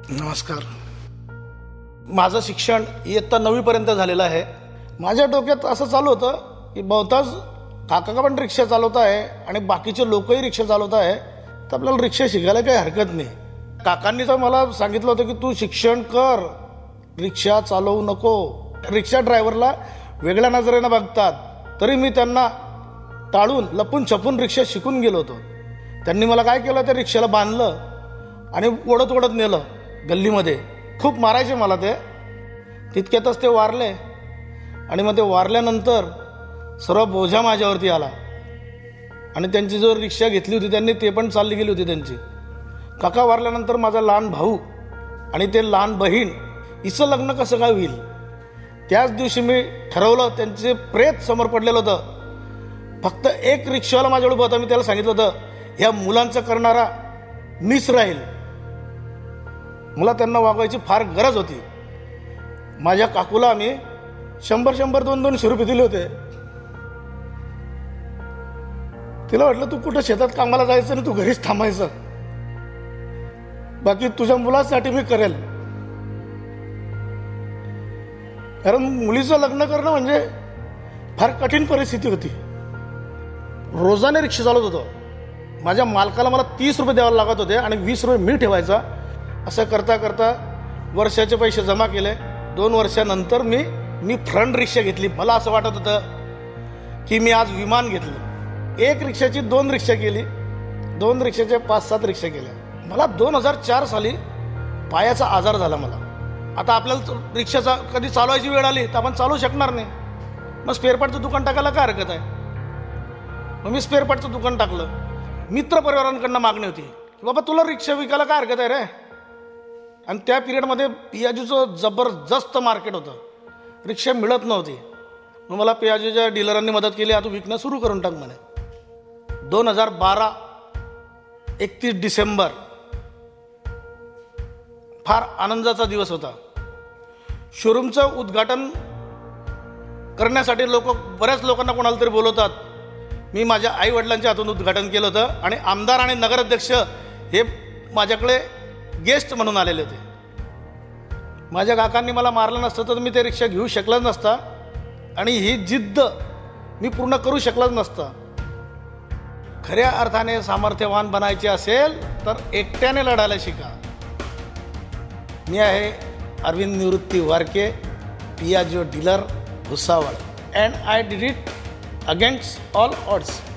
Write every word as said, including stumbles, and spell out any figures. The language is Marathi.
नमस्कार. माझं शिक्षण इयत्ता नववीपर्यंत झालेलं आहे. माझ्या डोक्यात असं चालू होतं की बहुतांश काका पण रिक्षा चालवत आहे आणि बाकीचे लोकही रिक्षा चालवत आहे, तर आपल्याला रिक्षा शिकायला काही हरकत नाही. काकांनी तर मला सांगितलं होतं की तू शिक्षण कर, रिक्षा चालवू नको. रिक्षा ड्रायव्हरला वेगळ्या नजरेनं बघतात, तरी मी त्यांना टाळून लपून छपून रिक्षा शिकून गेलो होतो. त्यांनी मला काय केलं, त्या रिक्षाला बांधलं आणि ओढत ओढत नेलं गल्लीमध्ये. खूप मारायचे मला ते. तितक्यातच ते वारले आणि मग ते वारल्यानंतर सर्व बोजा माझ्यावरती आला आणि त्यांची जो रिक्षा घेतली होती त्यांनी ते पण चालली गेली होती त्यांची. काका वारल्यानंतर माझा लहान भाऊ आणि ते लहान बहीण हिचं लग्न कसं काय होईल. त्याच दिवशी मी ठरवलं, त्यांचे प्रेत समोर पडलेलं होतं. फक्त एक रिक्षावाला माझ्याकडे होता. मी त्याला सांगितलं होतं, ह्या मुलांचं करणारा मीच राहील. मला त्यांना वागवायची फार गरज होती. माझ्या काकूला आम्ही शंभर शंभर दोन दोनशे रुपये दिले होते. तिला वाटलं तू कुठं शेतात कामाला जायचं आणि तू घरीच थांबायचं, बाकी तुझ्या मुलासाठी मी करेल. कारण मुलीचं लग्न करणं म्हणजे फार कठीण परिस्थिती होती. रोजाने रिक्षा चालवत होतो. माझ्या मालकाला मला तीस रुपये द्यावे लागत होते आणि वीस रुपये मी ठेवायचा. असं करता करता वर्षाचे पैसे जमा केले. दोन वर्षानंतर मी मी फ्रंट रिक्षा घेतली. मला असं वाटत होतं की मी आज विमान घेतलं. एक रिक्षाची दोन रिक्षा केली, दोन रिक्षाच्या पाच सात रिक्षा केल्या. मला दोन हजार चार साली पायाचा आजार झाला मला. आता आपल्याला रिक्षाचा कधी चालवायची वेळ आली तर आपण चालवू शकणार नाही. मग स्पेअरपार्टचं दुकान टाकायला काय हरकत आहे. मग मी स्पेअरपार्टचं दुकान टाकलं. मित्र परिवारांकडनं मागणी होती की बाबा तुला रिक्षा विकायला काय हरकत आहे रे. आणि त्या पिरियडमध्ये पियाजूचं जबरदस्त मार्केट होतं. रिक्षा मिळत नव्हती. मग मला पियाजूच्या डीलरांनी मदत केली, आता विकणं सुरू करून टाक म्हणे. दोन हजार बारा एकतीस डिसेंबर फार आनंदाचा दिवस होता. शोरूमचं उद्घाटन करण्यासाठी लोक बऱ्याच लोकांना कोणाला तरी बोलवतात. मी माझ्या आई वडिलांच्या हातून उद्घाटन केलं होतं आणि आमदार आणि नगराध्यक्ष हे माझ्याकडे गेस्ट म्हणून आलेले होते. माझ्या काकांनी मला मारलं नसतं तर मी ते रिक्षा घेऊ शकलाच नसता आणि ही जिद्द मी पूर्ण करू शकलाच नसता. खऱ्या अर्थाने सामर्थ्यवान बनायचे असेल तर एकट्याने लढायला शिका. मी आहे Arvind Nivrutti Varke, Piaggio dealer, Bhusawal. And I did it against all odds.